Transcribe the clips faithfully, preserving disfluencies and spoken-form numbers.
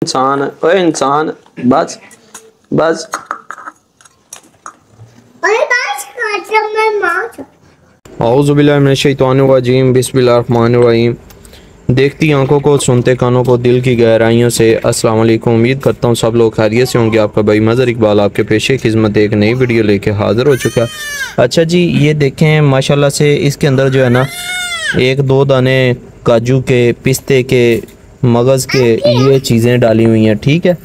इंसान ओए इंसान बस बस औज़ुबिल्लाहिमिनश्शैतानिर्रजीम बिस्मिल्लाहिर्रहमानिर्रहीम। देखती आंखों को, सुनते कानों को, दिल की गहराइयों से अस्सलाम वालेकुम। उम्मीद करता हूँ सब लोग खैरियत से होंगे। आपका भाई मज़हर इकबाल आपके पेशे खिदमत एक नई वीडियो लेके हाज़िर हो चुका है। अच्छा जी, ये देखें माशाल्लाह से इसके अंदर जो है ना एक दो दाने काजू के, पिस्ते के, मगज़ के ये चीज़ें डाली हुई हैं, ठीक है।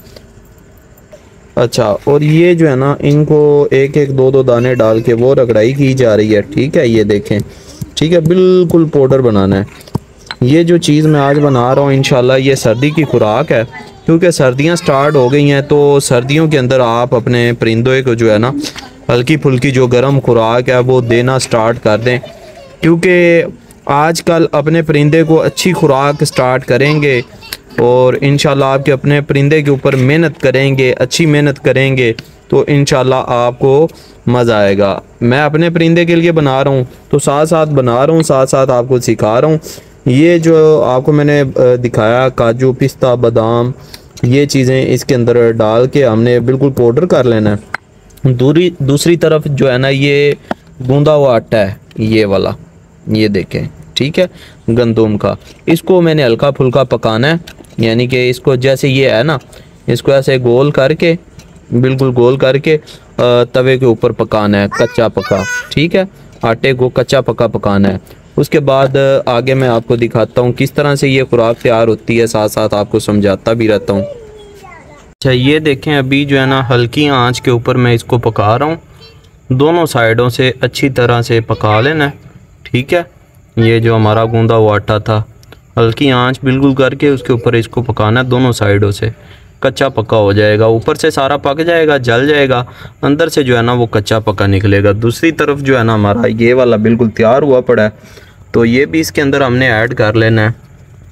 अच्छा, और ये जो है ना इनको एक एक दो दो दाने डाल के वो रगड़ाई की जा रही है, ठीक है। ये देखें, ठीक है, बिल्कुल पाउडर बनाना है। ये जो चीज़ मैं आज बना रहा हूँ इंशाल्लाह ये सर्दी की खुराक है, क्योंकि सर्दियाँ स्टार्ट हो गई हैं। तो सर्दियों के अंदर आप अपने परिंदों को जो है ना हल्की फुल्की जो गर्म खुराक है वो देना स्टार्ट कर दें, क्योंकि आजकल अपने परिंदे को अच्छी खुराक स्टार्ट करेंगे और इंशाल्लाह आपके अपने परिंदे के ऊपर मेहनत करेंगे, अच्छी मेहनत करेंगे तो इंशाल्लाह आपको मज़ा आएगा। मैं अपने परिंदे के लिए बना रहा हूँ तो साथ साथ बना रहा हूँ, साथ साथ आपको सिखा रहा हूँ। ये जो आपको मैंने दिखाया काजू, पिस्ता, बादाम, ये चीज़ें इसके अंदर डाल के हमने बिल्कुल पाउडर कर लेना है। दूरी दूसरी तरफ जो है ना ये गूंदा हुआ आटा है, ये वाला, ये देखें, ठीक है, गंदम का। इसको मैंने हल्का फुल्का पकाना है, यानी कि इसको जैसे ये है ना इसको ऐसे गोल करके, बिल्कुल गोल करके तवे के ऊपर पकाना है, कच्चा पका, ठीक है। आटे को कच्चा पका पकाना है। उसके बाद आगे मैं आपको दिखाता हूँ किस तरह से ये खुराक तैयार होती है, साथ साथ आपको समझाता भी रहता हूँ। अच्छा, ये देखें अभी जो है ना हल्की आंच के ऊपर मैं इसको पका रहा हूँ, दोनों साइडों से अच्छी तरह से पका लेना है, ठीक है। ये जो हमारा गूंदा हुआ आटा था हल्की आंच बिल्कुल करके उसके ऊपर इसको पकाना है, दोनों साइडों से कच्चा पक्का हो जाएगा। ऊपर से सारा पक जाएगा, जल जाएगा, अंदर से जो है ना वो कच्चा पक्का निकलेगा। दूसरी तरफ जो है ना हमारा ये वाला बिल्कुल तैयार हुआ पड़ा है, तो ये भी इसके अंदर हमने ऐड कर लेना है।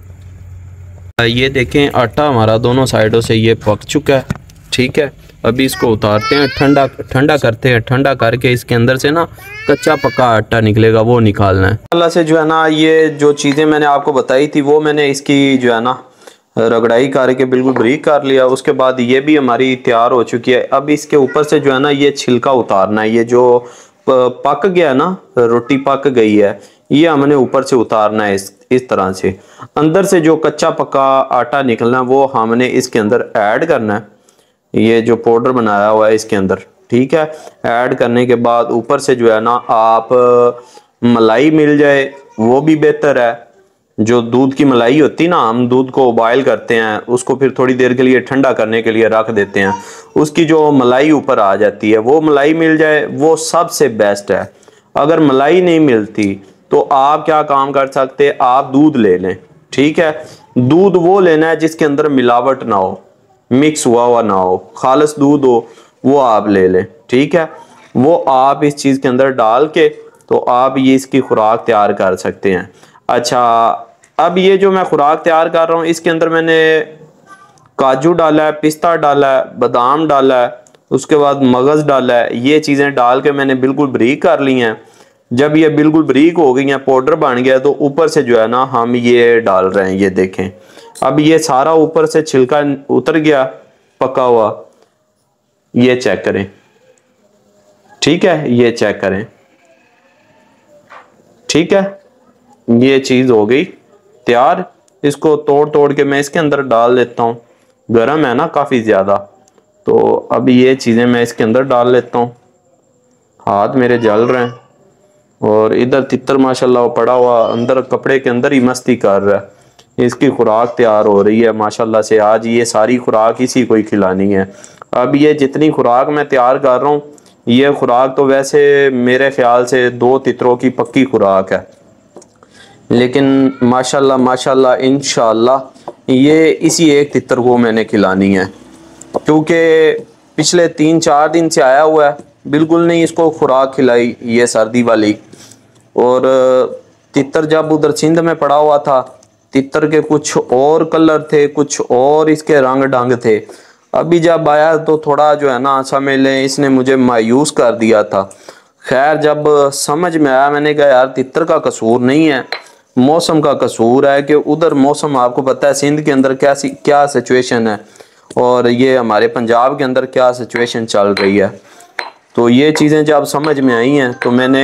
ये देखें आटा हमारा दोनों साइडों से ये पक चुका है, ठीक है। अभी इसको उतारते हैं, ठंडा ठंडा करते हैं। ठंडा करके इसके अंदर से ना कच्चा पक्का आटा निकलेगा, वो निकालना है। अल्लाह से जो है ना ये जो चीज़ें मैंने आपको बताई थी वो मैंने इसकी जो है ना रगड़ाई करके बिल्कुल बारीक कर लिया। उसके बाद ये भी हमारी तैयार हो चुकी है। अब इसके ऊपर से जो है ना ये छिलका उतारना है। ये जो पक गया ना, रोटी पक गई है, ये हमने ऊपर से उतारना है इस इस तरह से। अंदर से जो कच्चा पक्का आटा निकलना वो हमने इसके अंदर ऐड करना है। ये जो पाउडर बनाया हुआ है इसके अंदर, ठीक है। ऐड करने के बाद ऊपर से जो है ना आप मलाई मिल जाए वो भी बेहतर है। जो दूध की मलाई होती ना, हम दूध को बॉयल करते हैं, उसको फिर थोड़ी देर के लिए ठंडा करने के लिए रख देते हैं, उसकी जो मलाई ऊपर आ जाती है वो मलाई मिल जाए वो सबसे बेस्ट है। अगर मलाई नहीं मिलती तो आप क्या काम कर सकते हैं, आप दूध ले लें, ठीक है। दूध वो लेना है जिसके अंदर मिलावट ना हो, मिक्स हुआ हुआ ना हो, खालिस दूध हो, वो आप ले लें, ठीक है। वो आप इस चीज़ के अंदर डाल के तो आप ये इसकी खुराक तैयार कर सकते हैं। अच्छा, अब ये जो मैं खुराक तैयार कर रहा हूँ इसके अंदर मैंने काजू डाला है, पिस्ता डाला है, बादाम डाला है, उसके बाद मगज़ डाला है। ये चीज़ें डाल के मैंने बिल्कुल बारीक कर ली हैं। जब ये बिल्कुल बारीक हो गई हैं, पाउडर बन गया, तो ऊपर से जो है ना हम ये डाल रहे हैं। ये देखें, अब ये सारा ऊपर से छिलका उतर गया पका हुआ, ये चेक करें, ठीक है, ये चेक करें, ठीक है। ये चीज़ हो गई तैयार। इसको तोड़ तोड़ के मैं इसके अंदर डाल देता हूँ। गर्म है ना काफ़ी ज़्यादा, तो अब ये चीज़ें मैं इसके अंदर डाल लेता हूँ। हाथ मेरे जल रहे हैं और इधर तितर माशाल्लाह पड़ा हुआ अंदर कपड़े के अंदर ही मस्ती कर रहा है। इसकी खुराक तैयार हो रही है माशाल्लाह से। आज ये सारी खुराक इसी को ही खिलानी है। अब ये जितनी खुराक मैं तैयार कर रहा हूँ, ये खुराक तो वैसे मेरे ख्याल से दो तितरों की पक्की खुराक है, लेकिन माशाल्लाह माशाल्लाह इंशाल्लाह ये इसी एक तितर को मैंने खिलानी है, क्योंकि पिछले तीन चार दिन से आया हुआ है, बिल्कुल नहीं इसको खुराक खिलाई ये सर्दी वाली। और तितर जब उधर सिंध में पड़ा हुआ था, तितर के कुछ और कलर थे, कुछ और इसके रंग ढंग थे। अभी जब आया तो थोड़ा जो है ना समझ लें इसने मुझे मायूस कर दिया था। खैर जब समझ में आया मैंने कहा यार तितर का कसूर नहीं है, मौसम का कसूर है कि उधर मौसम आपको पता है सिंध के अंदर क्या क्या सिचुएशन है और ये हमारे पंजाब के अंदर क्या सिचुएशन चल रही है। तो ये चीज़ें जब समझ में आई हैं तो मैंने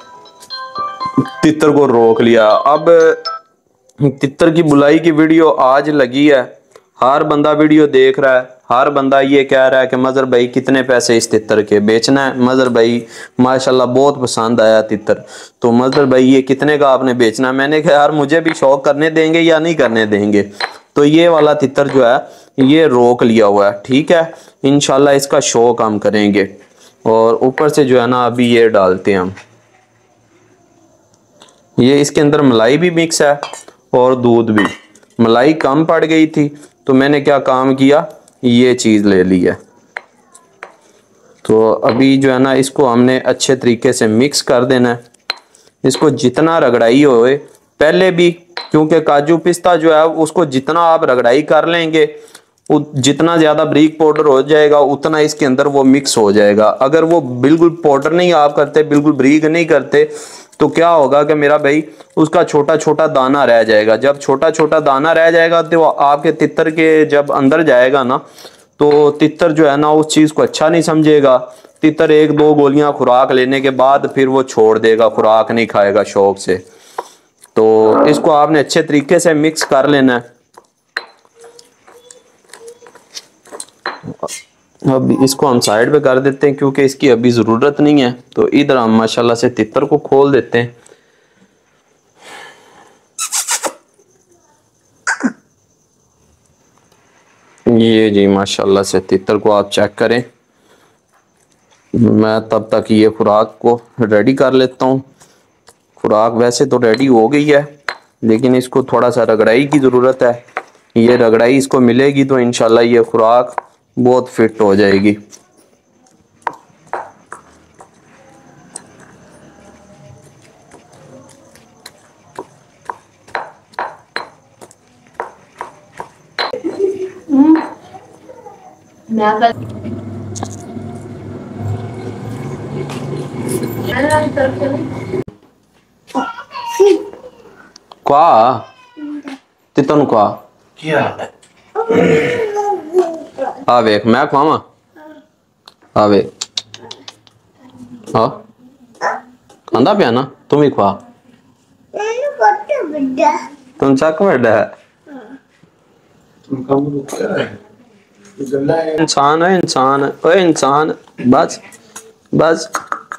तितर को रोक लिया। अब तितर की बुलाई की वीडियो आज लगी है, हर बंदा वीडियो देख रहा है, हर बंदा ये कह रहा है कि मज़र भाई कितने पैसे इस तितर के बेचना है। मज़र भाई माशाल्लाह बहुत पसंद आया तितर, तो मज़र भाई ये कितने का आपने बेचना है। मैंने कहा यार मुझे भी शौक करने देंगे या नहीं करने देंगे। तो ये वाला तितर जो है ये रोक लिया हुआ है, ठीक है। इंशाल्लाह इसका शौक हम करेंगे। और ऊपर से जो है ना अभी ये डालते हैं हम, ये इसके अंदर मलाई भी मिक्स है और दूध भी। मलाई कम पड़ गई थी तो मैंने क्या काम किया, ये चीज़ ले ली है। तो अभी जो है ना इसको हमने अच्छे तरीके से मिक्स कर देना है। इसको जितना रगड़ाई होए पहले भी, क्योंकि काजू पिस्ता जो है उसको जितना आप रगड़ाई कर लेंगे जितना ज़्यादा ब्रीक पाउडर हो जाएगा उतना इसके अंदर वो मिक्स हो जाएगा। अगर वो बिल्कुल पाउडर नहीं आप करते, बिल्कुल ब्रीक नहीं करते, तो क्या होगा कि मेरा भाई उसका छोटा छोटा दाना रह जाएगा। जब छोटा छोटा दाना रह जाएगा तो आपके तितर के जब अंदर जाएगा ना तो तितर जो है ना उस चीज़ को अच्छा नहीं समझेगा। तितर एक दो गोलियां खुराक लेने के बाद फिर वो छोड़ देगा, खुराक नहीं खाएगा शौक से। तो इसको आपने अच्छे तरीके से मिक्स कर लेना है। अब इसको हम साइड पे कर देते हैं क्योंकि इसकी अभी ज़रूरत नहीं है। तो इधर हम माशाल्लाह से तितर को खोल देते हैं। ये जी माशाल्लाह से तितर को आप चेक करें। मैं तब तक ये खुराक को रेडी कर लेता हूँ। खुराक वैसे तो रेडी हो गई है लेकिन इसको थोड़ा सा रगड़ाई की ज़रूरत है। ये रगड़ाई इसको मिलेगी तो इंशाल्लाह ये खुराक बहुत फिट हो जाएगी। क्या तितन क्या क्या आ वेख मैं खावा आ वेख हाँ खांदा पिया ना तुम ही खा। तुम चक बड़ा है इंसान है इंसान है ओए इंसान बस बस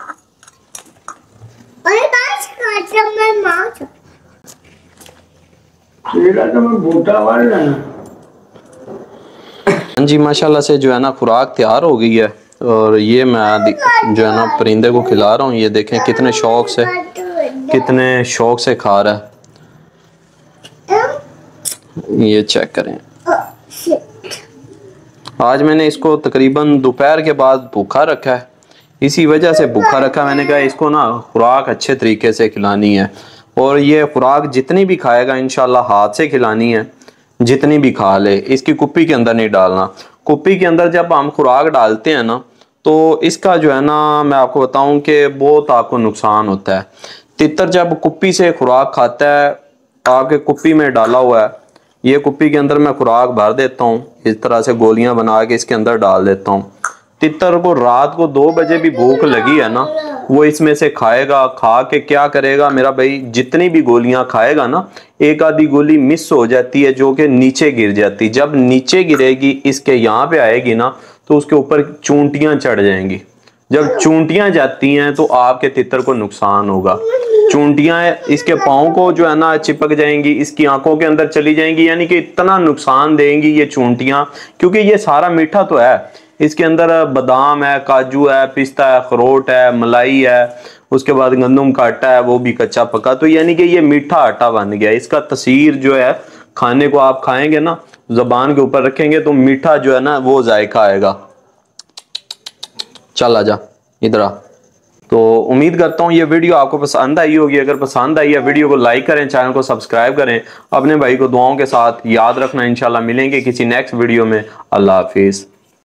जी माशाल्लाह से जो है ना खुराक तैयार हो गई है और ये मैं जो है ना परिंदे को खिला रहा हूँ। ये देखें कितने शौक से कितने शौक से खा रहा है। ये चेक करें। आज मैंने इसको तकरीबन दोपहर के बाद भूखा रखा है। इसी वजह से भूखा रखा, मैंने कहा इसको ना खुराक अच्छे तरीके से खिलानी है। और ये खुराक जितनी भी खाएगा इंशाल्लाह हाथ से खिलानी है, जितनी भी खा ले। इसकी कुप्पी के अंदर नहीं डालना। कुप्पी के अंदर जब हम खुराक डालते हैं ना तो इसका जो है ना मैं आपको बताऊं कि बहुत आपको नुकसान होता है। तितर जब कुप्पी से खुराक खाता है, आपके कुप्पी में डाला हुआ है, ये कुप्पी के अंदर मैं खुराक भर देता हूँ, इस तरह से गोलियां बना के इसके अंदर डाल देता हूँ। तितर को रात को दो बजे भी भूख लगी है ना, वो इसमें से खाएगा। खा के क्या करेगा मेरा भाई, जितनी भी गोलियां खाएगा ना, एक आधी गोली मिस हो जाती है जो कि नीचे गिर जाती। जब नीचे गिरेगी इसके यहाँ पे आएगी ना तो उसके ऊपर चूंटियां चढ़ जाएंगी। जब चूंटियां जाती हैं तो आपके तितर को नुकसान होगा। चूंटियां इसके पाँव को जो है ना चिपक जाएंगी, इसकी आंखों के अंदर चली जाएंगी, यानी कि इतना नुकसान देंगी ये चूंटियां। क्योंकि ये सारा मीठा तो है, इसके अंदर बादाम है, काजू है, पिस्ता है, अखरोट है, मलाई है, उसके बाद गंदम का आटा है, वो भी कच्चा पका। तो यानी कि ये मीठा आटा बन गया। इसका तसीर जो है खाने को आप खाएंगे ना, जबान के ऊपर रखेंगे तो मीठा जो है ना वो जायका आएगा। चल आजा इधर आ। तो उम्मीद करता हूँ ये वीडियो आपको पसंद आई होगी। अगर पसंद आई है वीडियो को लाइक करें, चैनल को सब्सक्राइब करें, अपने भाई को दुआओं के साथ याद रखना। इंशाल्लाह मिलेंगे किसी नेक्स्ट वीडियो में। अल्लाह हाफिज़।